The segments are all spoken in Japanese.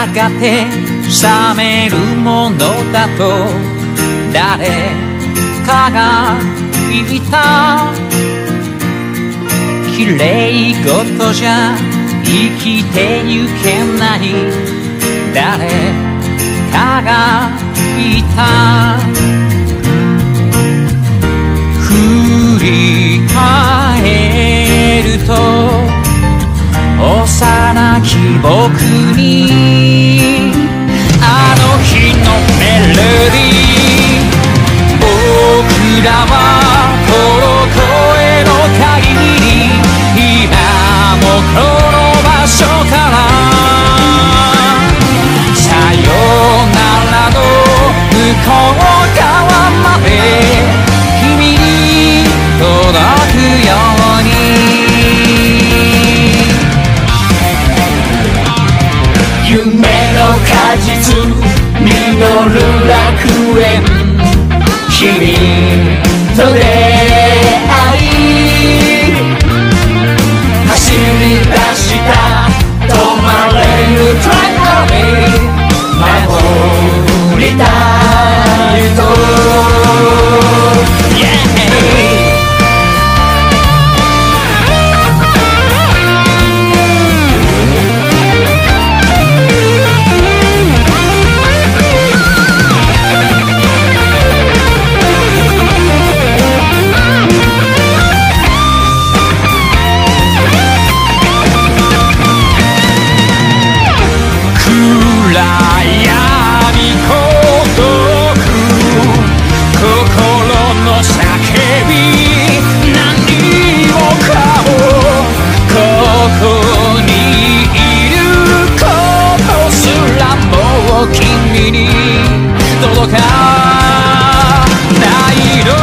やがて冷めるものだと誰かが言った。綺麗事じゃ生きてゆけない、誰かが言った。振り返ると幼き僕にあの日のメロディー、僕らはこの声の限り今もこの場所からさよならの向こう側まで君に届くように。夢の果実実る楽園、君と出会い走り出した止まれぬトライアル守りたいと、君に届かないの。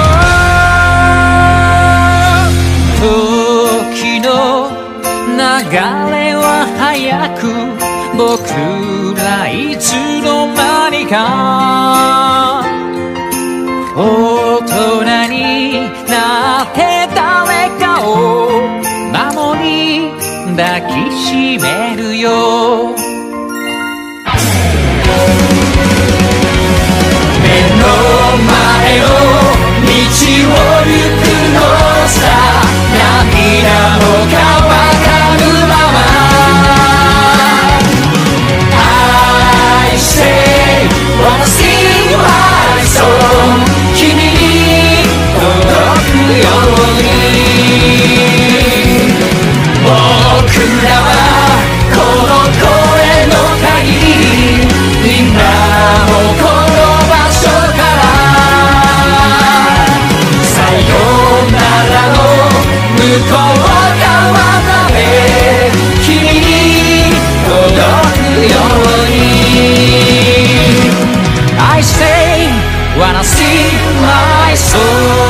時の流れは早く、僕らいつの間にか大人になって誰かを守り抱きしめるよ。目の前の道を行くのさ、涙も乾かぬまま I say wanna sing my song、 君に届くように。僕らはこの声の限り今もこの場所からさよならの向こう側まで君に届くように。 I say wanna sing my song